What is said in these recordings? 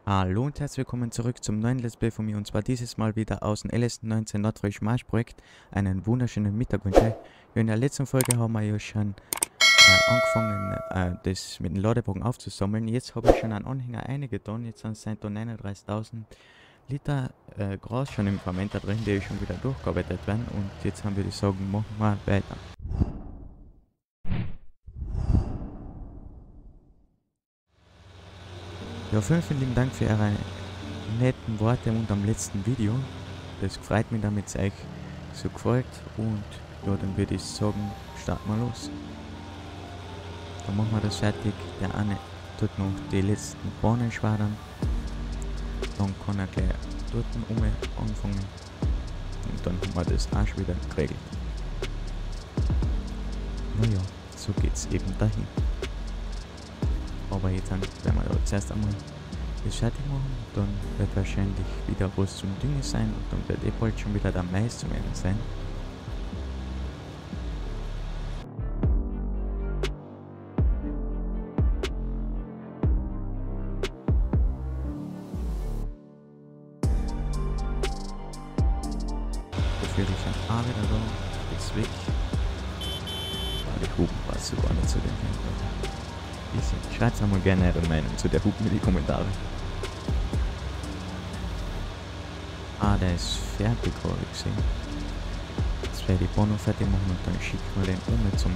Hallo und herzlich willkommen zurück zum neuen Let's Play von mir, und zwar dieses Mal wieder aus dem LS19 Nordfrisch Marsch Projekt. Einen wunderschönen Mittag wünsche ich. Ja, in der letzten Folge haben wir ja schon angefangen, das mit dem Ladewagen aufzusammeln. Jetzt habe ich schon einen Anhänger eingetan. Jetzt sind es da 39.000 Liter Gras schon im Fermenter drin, die schon wieder durchgearbeitet werden. Und jetzt haben wir die sagen, machen wir weiter. Ja, vielen lieben Dank für eure netten Worte unter dem letzten Video. Das freut mich, damit es euch so gefällt. Und ja, dann würde ich sagen, starten wir los. Dann machen wir das fertig. Der eine tut noch die letzten Bahnen schwadern. Dann kann er gleich dort anfangen. Und dann haben wir das auch schon wieder geregelt. Naja, so geht's eben dahin. Aber jetzt werden wir da zuerst einmal das fertig machen. Dann wird wahrscheinlich wieder was zum Düngen sein. Und dann wird bald schon wieder der Mais zum Ende sein. Die Vögel sind auch wieder da. Jetzt weg. Die Hupen passt sogar nicht zu den Händen. Schreibt einmal gerne eure Meinung zu der Hupen in die Kommentare. Ah, der ist fertig, habe ich gesehen. Jetzt werde ich die Bahn fertig machen und dann schicken wir den zum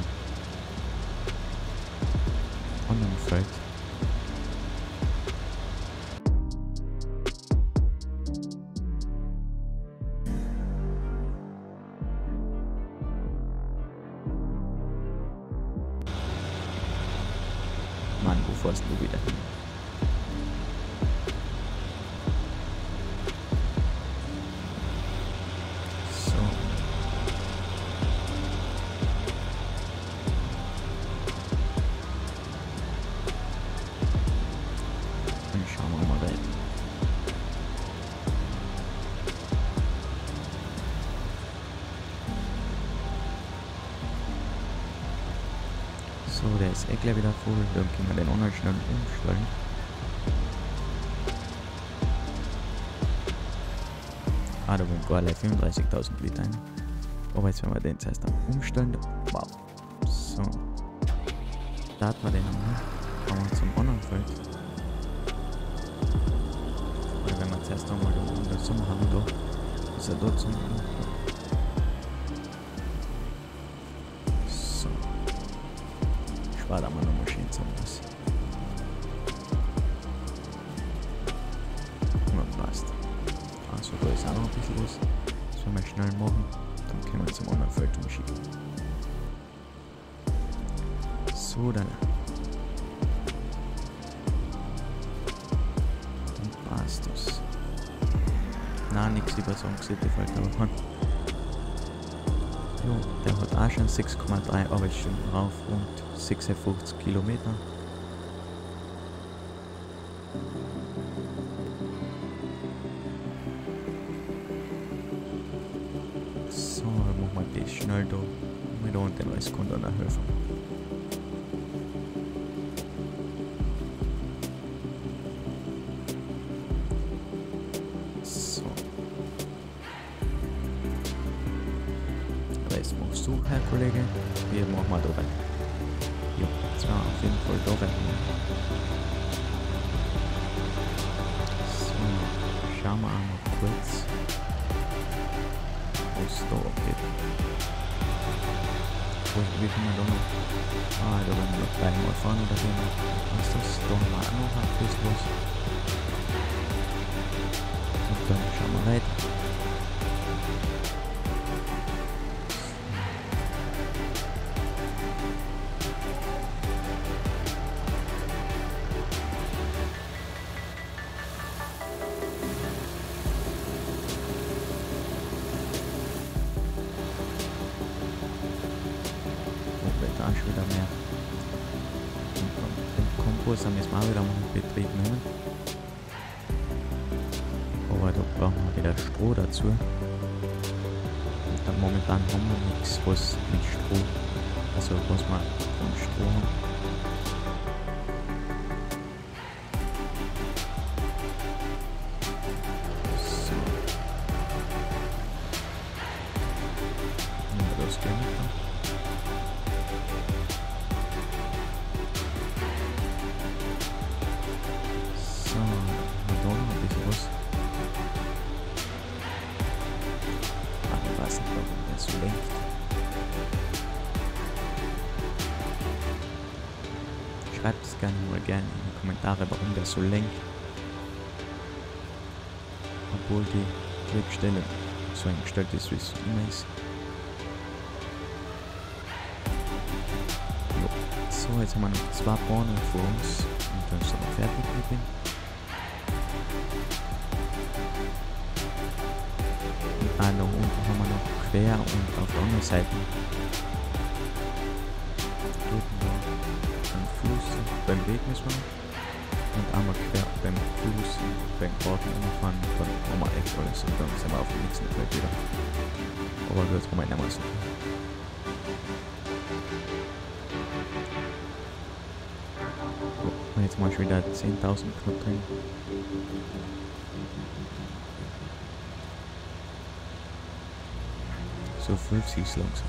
anderen Feld. Mann, wo fährst du wieder hin? So. Dann schauen wir mal weiter. So, der ist gleich wieder voll. Dann können wir den anderen schnell umstellen. Ah, da wollen gar 35.000 Liter rein. Aber jetzt werden wir den zuerst umstellen. Wow. So. Starten wir den einmal. Kommen wir zum anderen Feld. Oder wenn wir zuerst einmal den Sommer haben, da ist er dort zum war da mal noch Maschinen zum was. Ja, passt. Also da ist auch noch ein bisschen was. Das werden wir schnell machen. Dann können wir zum anderen Feld umschieben. So, dann passt das. Na, nix über so ein City fällt aber an. Jo, der hat auch schon 6,3 Arbeitsstunden drauf und 56 Kilometer. So, dann machen wir das schnell da. Mit da und den Rest kommt dann helfen. So. Rest machst du, Herr Kollege. Wir machen wir da weiter. Ja, das war auf jeden Fall da rein. So, schauen wir einmal kurz, was da abgeht. Wie viel wir da noch? Ah, da werden wir noch dreimal fahren oder so. Was ist das? Da haben wir auch noch ein bisschen was. Und dann schauen wir weiter. Da ist wieder mehr. Den Kompost müssen wir auch wieder mal in Betrieb nehmen. Aber da brauchen wir wieder Stroh dazu. Und dann momentan haben wir nichts, was mit Stroh, also was wir von Stroh haben. so lenkt. Schreibt es gerne in die Kommentare, warum der so lenkt. Obwohl die Klickstelle so eingestellt ist, wie es immer ist. Jo. So, jetzt haben wir noch 2 Bahnen vor uns und dann sind wir fertig mit dem. Und noch unten haben wir noch quer und auf der anderen Seite drüben da am Fluss, beim Weg müssen wir noch. Und einmal quer beim Fuß, beim Garten umfahren, dann haben wir echt alles und dann sind wir auf dem nächsten Feld wieder. Aber gut, jetzt haben wir nicht mehr so. Und jetzt mal schon wieder 10.000 Knopf drin. So 50 ist langsam.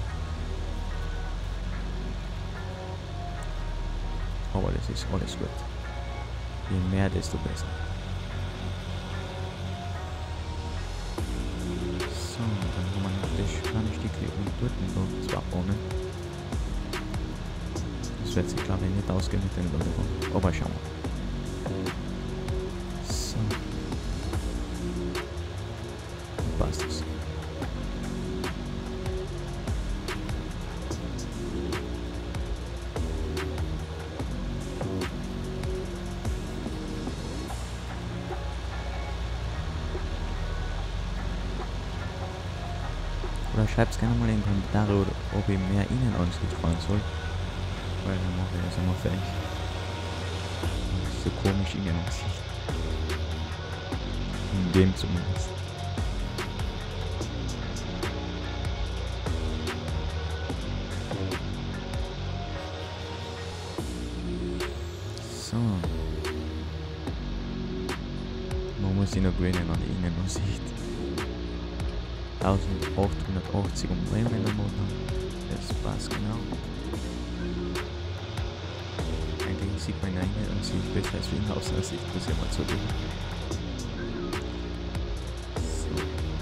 Aber das ist alles gut. Je mehr, desto besser. So, dann haben wir noch das kleine Stückchen und dort noch 2 Bahnen. Das wird sich, glaube ich, nicht ausgehen mit den Leuten. Aber schauen wir. So. Und passt das. Oder schreibt es gerne mal in die Kommentare, oder ob ich mehr Innenansicht fahren soll. Weil dann mache ich das immer fertig. Das ist so komisch Innenansicht. In dem zumindest. So. Man muss sich noch gewöhnen an die Innenansicht. 1880 Umdrehungen am Motor. Das passt genau. Eigentlich sieht man eine Innenansicht besser als wie in Außenansicht, muss ich mal zugeben. So.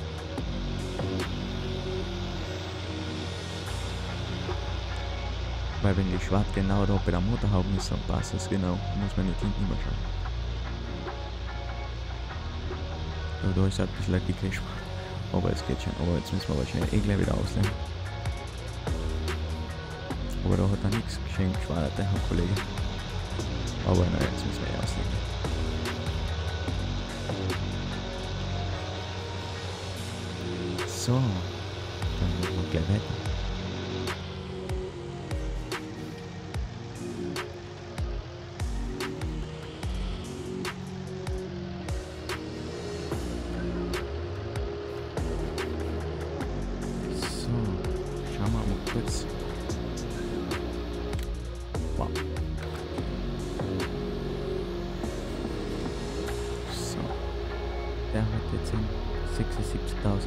Weil wenn die Schwarz genau da bei der Motorhaube ist, dann passt das genau. Muss man nicht hinten immer schauen. Ja, da ist halt ein bisschen dicke Schwarz. Aber es geht schon, aber jetzt müssen wir wahrscheinlich eh gleich wieder auslegen. Aber da hat er nichts geschenkt, schwader der Herr Kollege. Aber naja, jetzt müssen wir eh auslegen. So, dann machen wir gleich weiter. Kurz. Wow. So. Der hat jetzt 76.000.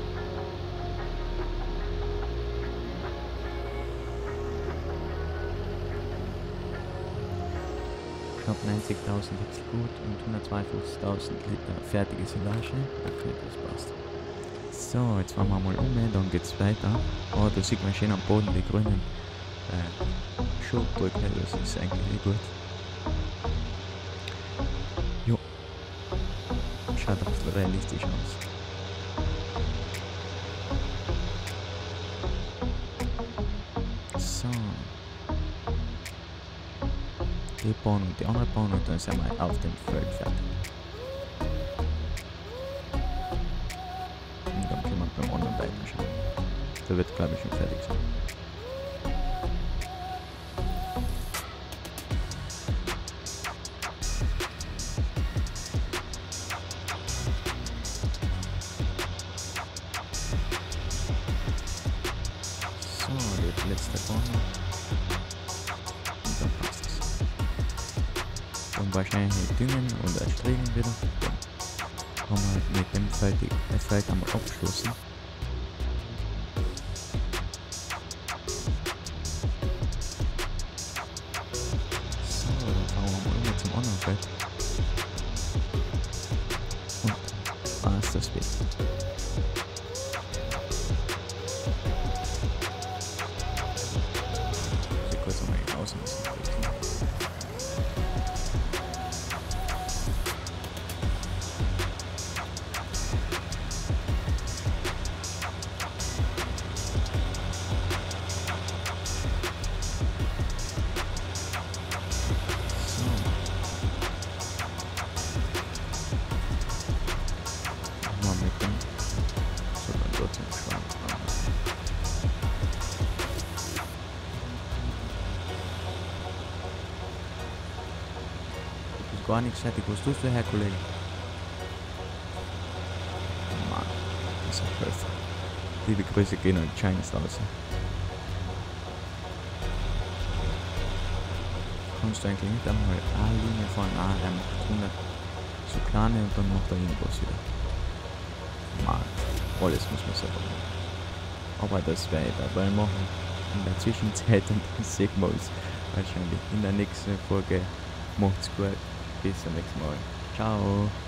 Knapp 90.000 jetzt gut und 152.000 Liter fertige Silage. Okay, das passt. So, jetzt fahren wir mal um, dann geht's weiter. Oh, da sieht man schön am Boden die grünen Schubbrücken, das ist eigentlich gut. Jo. Schaut ein bisschen realistisch aus. So. Die Bahn und die andere Bahn und dann sind wir auf dem Feld fertig. Beim anderen weiterschauen. Der wird, glaube ich, schon fertig sein. So, die letzte Bahn. Und dann passt es. Dann wahrscheinlich düngen und erstrecken wieder. Dann haben wir mit dem Feld einmal abgeschlossen. So, dann fahren wir mal immer zum anderen Feld. Und war es das Bild. gar nichts fertig. Was tust du, Herr Kollege? Mann, das ist ein Helfer. Liebe Grüße gehen an Chines raus. Kannst du eigentlich nicht einmal eine Linie fahren? Ah, der macht 100 so kleine und dann macht er irgendwas wieder. Mann, alles muss man selber machen. Aber das werde ich dabei machen. In der Zwischenzeit und dann sehen wir uns wahrscheinlich in der nächsten Folge. Macht's gut. Bis zum nächsten Mal. Ciao.